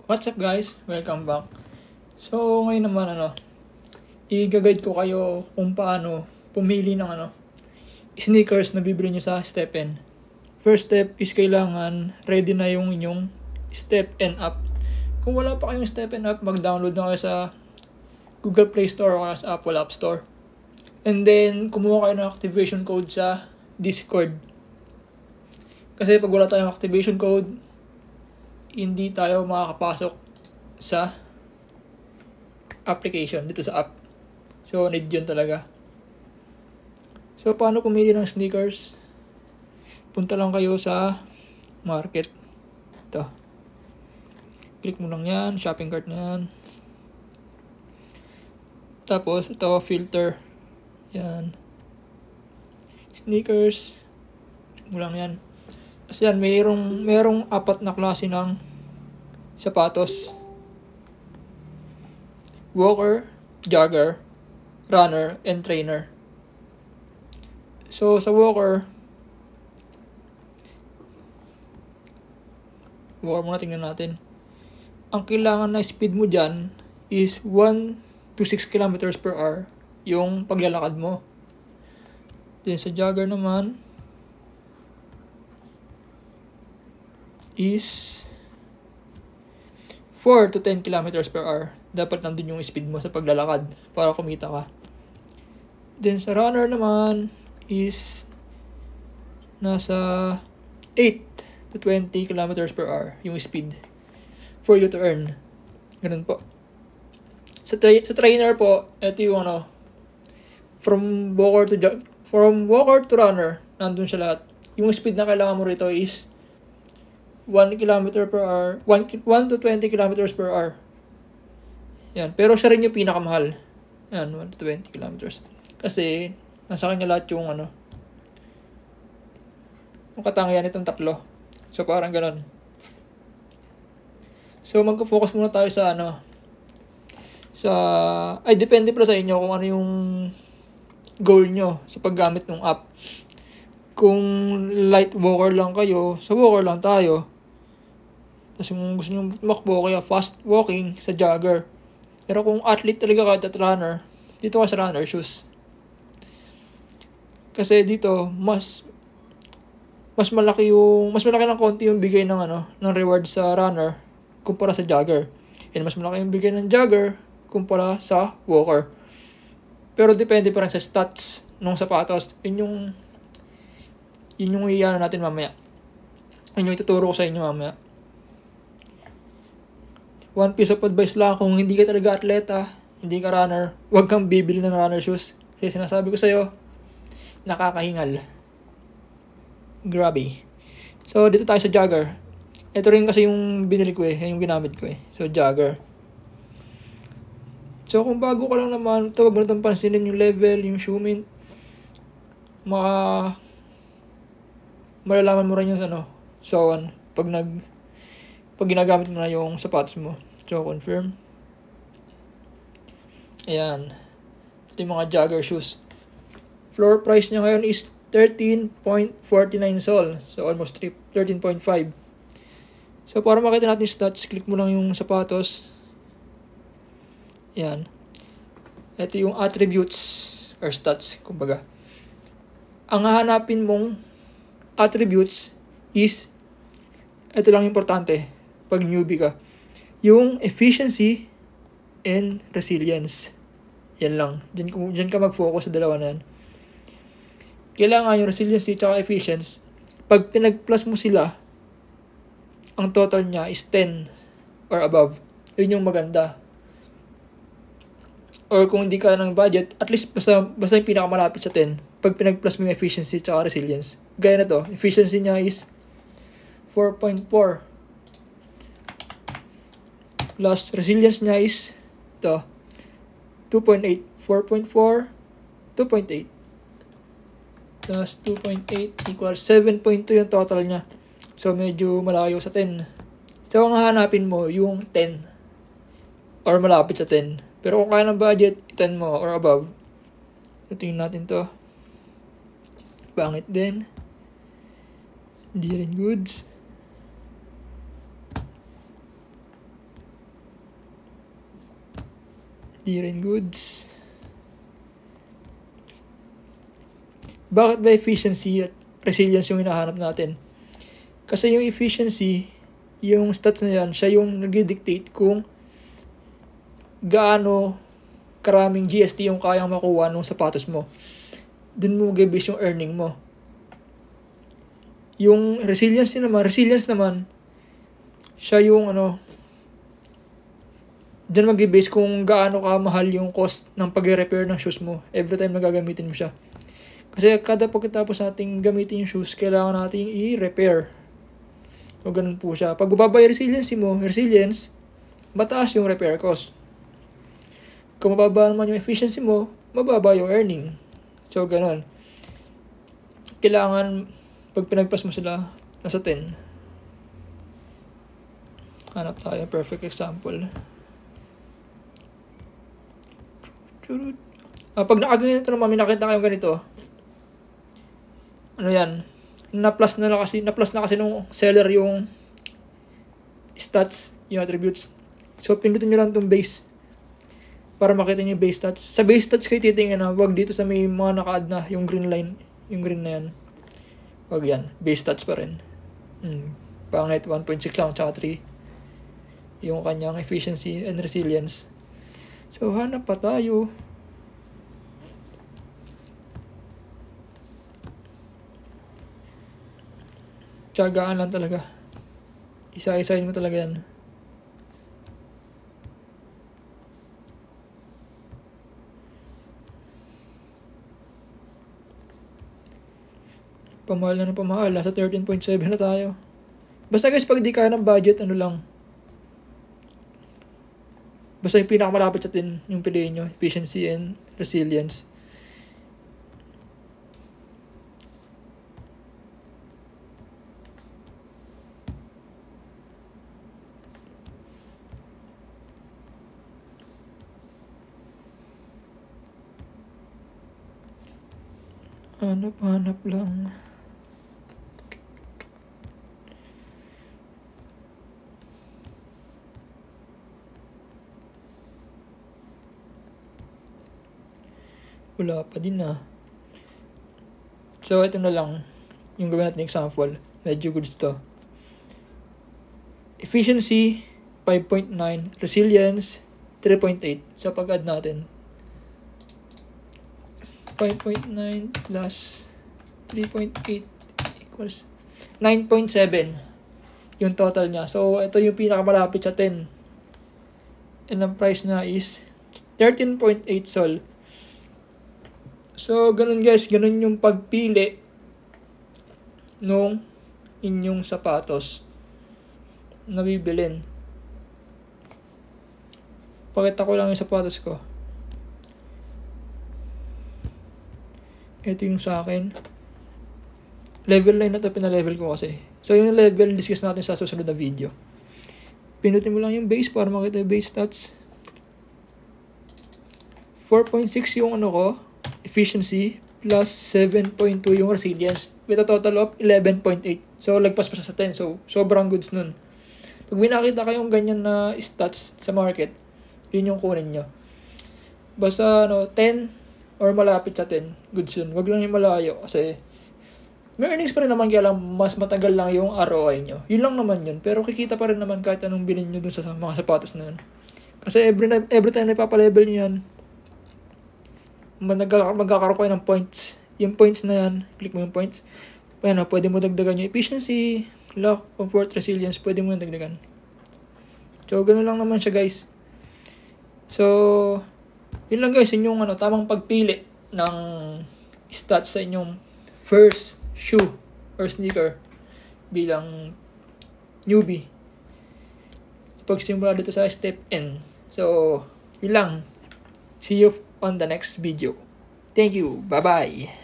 What's up guys? Welcome back. So ngayon naman i-guide ko kayo kung paano pumili ng sneakers na bibili nyo sa STEPN. First step is kailangan ready na yung inyong STEPN app. Kung wala pa kayong STEPN app, mag-download na kayo sa Google Play Store o sa Apple App Store. And then kumuha kayo ng activation code sa Discord. Kasi pag wala tayong activation code, hindi tayo makakapasok sa application dito sa app. So, need yun talaga. So, paano pumili ng sneakers? Punta lang kayo sa market. Ito. Click mo lang yan. Shopping cart na yan. Tapos, ito, filter. Yan. Sneakers. Click mo lang yan. Kasi yan, mayroong apat na klase ng sapatos. Walker, jogger, runner, and trainer. So, sa walker muna tingnan natin. Ang kailangan na speed mo dyan is 1 to 6 kilometers per hour yung paglalakad mo. Then sa jogger naman is 4 to 10 kilometers per hour. Dapat nandun yung speed mo sa paglalakad para kumita ka. Then sa runner naman is nasa 8 to 20 kilometers per hour yung speed for you to earn. Ganun po. Sa trainer po, ito yung from walker to runner, nandun siya lahat. Yung speed na kailangan mo rito is 1 kilometer per hour, 1 to 20 kilometers per hour. Yan. Pero siya rin yung pinakamahal. Yan, 1 to 20 kilometers. Kasi, nasa kanya lahat yung yung katangian itong tatlo. So, parang ganon. So, magko-focus muna tayo sa depende pala sa inyo kung ano yung goal nyo sa paggamit ng app. Kung light walker lang kayo, sa walker lang tayo. Tapos kung gusto nyo tumakbo, kaya fast walking sa jogger. Pero kung athlete talaga kayo at runner, dito ka sa runner shoes. Kasi dito, mas malaki ng konti yung bigay ng ng reward sa runner kumpara sa jogger. And mas malaki yung bigay ng jogger kumpara sa walker. Pero depende pa rin sa stats ng sapatos. Yun yung iyan natin mamaya. Yun yung ituturo ko sa inyo mamaya. One piece of advice lang, kung hindi ka talaga atleta, hindi ka runner, huwag kang bibili ng runner shoes. Kasi sinasabi ko sa'yo, nakakahingal. Grabe. So, dito tayo sa jogger. Ito rin kasi yung binili ko yung ginamit ko So, jogger. So, kung bago ka lang naman, huwag mo na itong pansinin yung level, yung shoe mint. Malalaman mo rin yung pag ginagamit mo na yung sapatos mo. So, confirm. Ayan. Ito yung mga jogger shoes. Floor price niya ngayon is 13.49 sol. So, almost 13.5. So, para makita natin yung stats, click mo lang yung sapatos. Ayan. Ito yung attributes or stats, kumbaga. Ang hahanapin mong attributes is, ito lang importante pag newbie ka, yung efficiency and resilience. Yan lang. Diyan ka mag-focus sa dalawa na yan. Kailangan yung resiliency at efficiency, pag pinag-plus mo sila, ang total niya is 10 or above. Yun yung maganda. Or kung hindi ka ng budget, at least basta yung pinakamalapit sa 10, pag pinag-plus mo yung efficiency at resilience. Gaya na to, efficiency niya is 4.4. Plus resilience niya is ito, 2.8. 4.4, 2.8. Plus 2.8 equals 7.2 yung total niya. So, medyo malayo sa 10. So, ang hahanapin mo yung 10. Or malapit sa 10. Pero kung kaya ng budget, 10 mo or above. So, tingnan natin to. Pangit din. Hindi rin goods. Di rin goods. Bakit ba efficiency at resilience yung hinahanap natin? Kasi yung efficiency, yung stats na yan, siya yung nag-dictate kung gaano karaming GST yung kayang makuha ng sapatos mo. Dun mo mag-base yung earning mo. Yung resilience naman, siya yung dyan mag-base kung gaano ka mahal yung cost ng pag-repair ng shoes mo every time na gagamitin mo siya. Kasi kada pagkatapos nating gamitin yung shoes, kailangan nating i-repair. So, ganun po siya. Pag bababa yung resilience, mataas yung repair cost. Kung mababa naman yung efficiency mo, mababa yung earning. So, ganun. Kailangan, pag pinagpas mo sila, nasa 10. Hanap tayo, perfect example. Pag nakaganito naman, may nakita kayong ganito. Ano yan? Na-plus na kasi nung seller yung stats, yung attributes. So, pindutin nyo lang itong base para makita nyo yung base stats. Sa base stats kayo titingnan na, wag dito sa may mga naka-add na, yung green line, yung green na yan. Wag yan, base stats pa rin. Pangit, 1.6 lang, tsaka 3. Yung kanyang efficiency and resilience. So, hanap pa tayo. Tiyagaan lang talaga. Isa-isahin mo talaga yan. Pamahal na pamahal. Nasa 13.7 na tayo. Basta guys, pag di kaya ng budget, lang. Basta yung pinakamalapit sa atin, yung piliin nyo. Efficiency and resilience. Hanap lang. Wala pa din na. So, ito na lang. Yung gawin natin example. Medyo goods to. Efficiency, 5.9. Resilience, 3.8. So, pag-add natin. 5.9 plus 3.8 equals 9.7 yung total niya. So, ito yung pinakamalapit sa 10. And ang price na is 13.8 sol. So, ganun guys. Ganun yung pagpili nung inyong sapatos na bibilin. Pakita ko lang yung sapatos ko. Ito yung sa akin. Level 9 na ito, pinalevel ko kasi. So, yung level, discuss natin sa susunod na video. Pinutin mo lang yung base para makita yung base stats. 4.6 yung ko, efficiency, plus 7.2 yung resilience, with a total of 11.8. So, lagpas pa siya sa 10. So, sobrang goods nun. Pag binakita kayong ganyan na stats sa market, yun yung kunin nyo. Basta, 10, or malapit sa 10, goods yun. Wag lang yung malayo kasi may earnings pa rin naman, kaya lang mas matagal lang yung ROI nyo. Yun lang naman yun. Pero kikita pa rin naman kahit anong bilhin nyo dun sa mga sapatos na yun. Kasi every time na ipapalevel nyo yan, magkakaroon kayo ng points. Yung points na yan, click mo yung points. Ayan, pwede mo dagdagan yung efficiency, luck, comfort, resilience, pwede mo yung dagdagan. So, ganun lang naman siya guys. So, yun lang guys, yun yung tamang pagpili ng stats sa inyong first shoe or sneaker bilang newbie. Pagsimula dito sa STEPN. So, yun lang. See you on the next video. Thank you. Bye-bye.